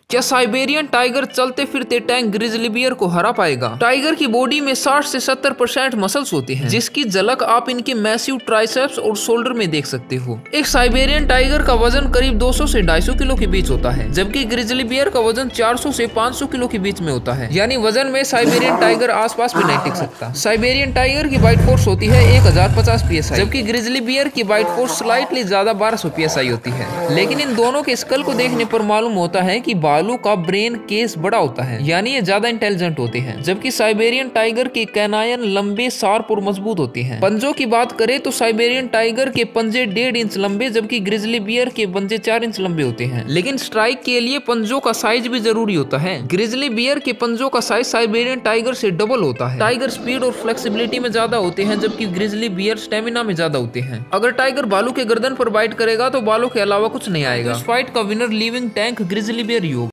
क्या Siberian tiger चलते फिरते टैंक ग्रिजली बियर को हरा पाएगा? टाइगर की बॉडी में 60 से 70% मसल्स होते हैं, जिसकी झलक आप इनके मैसिव ट्राइसेप्स और शोल्डर में देख सकते हो। एक साइबेरियन टाइगर का वजन करीब 200 से 250 किलो के बीच होता है, जबकि ग्रिजली बियर का वजन 400 से 500 किलो के बीच में होता है। यानी वजन में साइबेरियन टाइगर आसपास भी नहीं टिक सकता। साइबेरियन टाइगर की बाइट फोर्स होती है 1050 PSI, जबकि ग्रिजली बियर की बाइट फोर्स स्लाइटली ज्यादा 1200 PSI होती है। लेकिन इन दोनों के स्कल को देखने पर मालूम होता है कि भालू का ब्रेन केस बड़ा होता है, यानी ये ज्यादा इंटेलिजेंट होते हैं, जबकि साइबेरियन टाइगर के कैनायन लंबे, शार्प और मजबूत होते हैं। पंजों की बात करें तो साइबेरियन टाइगर के पंजे 1.5 इंच लंबे, जबकि ग्रिजली बियर के पंजे 4 इंच लंबे होते हैं। लेकिन स्ट्राइक के लिए पंजों का साइज भी जरूरी होता है। ग्रिजली बियर के पंजों का साइज साइबेरियन टाइगर से डबल होता है। टाइगर स्पीड और फ्लेक्सिबिलिटी में ज्यादा होते हैं, जबकि ग्रिजली बियर स्टेमिना में ज्यादा होते हैं। अगर टाइगर भालू के गर्दन पर बाइट करेगा तो बालों के अलावा कुछ नहीं आएगा। इस फाइट का winner living tank grizzly bear ही होगा।